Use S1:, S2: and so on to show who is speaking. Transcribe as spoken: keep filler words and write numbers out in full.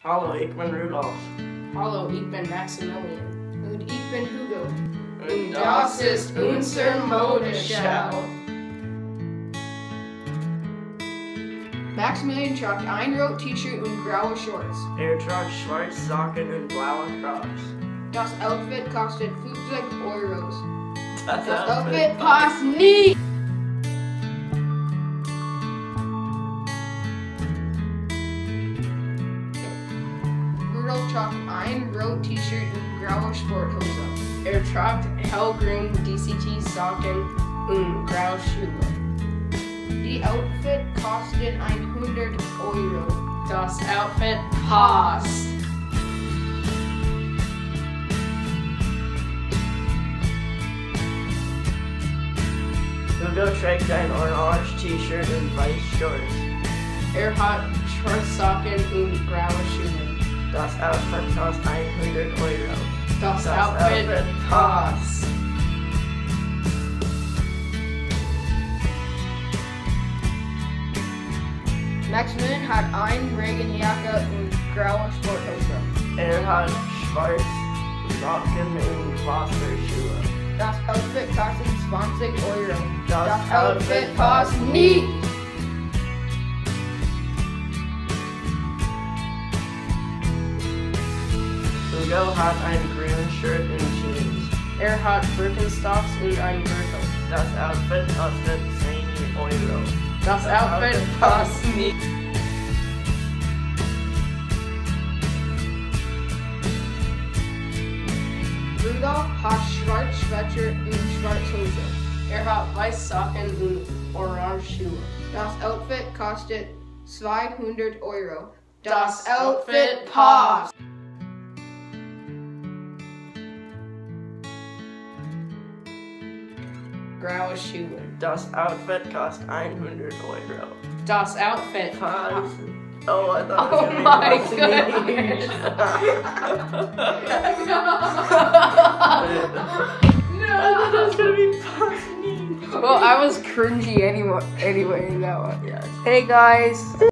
S1: Hallo, ik ben Rudolf.
S2: Hallo, ik ben Maximilian.
S3: Und ich bin Hugo.
S2: Und das ist unser Modeschau.
S3: Maximilian tragt ein rotes T-Shirt und graue Shorts.
S1: Er tragt schwarze Socken und blaue Crocs.
S3: Das Outfit kostet fünfzig Euros.
S1: Das,
S3: Das Outfit passt nie! Rudolf tragt ein rotes T-Shirt und graue Sporthose.
S2: Er tragt hellgrün D C T Socken und graue Schuhe.
S3: Die Outfit kostet hundert Euro.
S2: Das Outfit passt.
S1: Hugo trägt ein orange T-Shirt und weiße Shorts.
S2: Er hat schwarze Socken und graue Schuhe.
S1: Das Outfit kostet hundert Euro.
S2: Das,
S1: Das
S2: Outfit,
S1: Outfit
S2: passt.
S3: Maximilian hat eine Regenjacke und graue Sporthose.
S1: Er hat schwarze Socken und Wasserschuhe.
S3: Das Outfit kostet zwanzig Euro.
S1: Das,
S3: Das Outfit passt nie!
S1: Hugo hat ein grünes Shirt und Jeans.
S2: Er hat Birkenstocks und ein Gürtel.
S1: Das Outfit kostet zehn Euro.
S2: Das,
S1: Das
S2: Outfit,
S1: Outfit
S2: passt
S1: passt
S2: nicht.
S3: Rudolf hat schwarze Sweatshirt und schwarze Hose.
S2: Er hat weiße Socken und orange Schuhe.
S3: Das Outfit kostet zweihundert Euro.
S2: Das Outfit passt. Graue Schuhe.
S1: Das Outfit kostet hundert Euro.
S2: Das Outfit
S1: Pause. Oh, I thought
S2: Oh
S1: it was
S2: my
S1: gonna be
S2: goodness.
S1: I thought it was gonna be Pause.
S3: Well, I was cringy anyway, anyway in that one.
S1: Yes.
S3: Hey guys.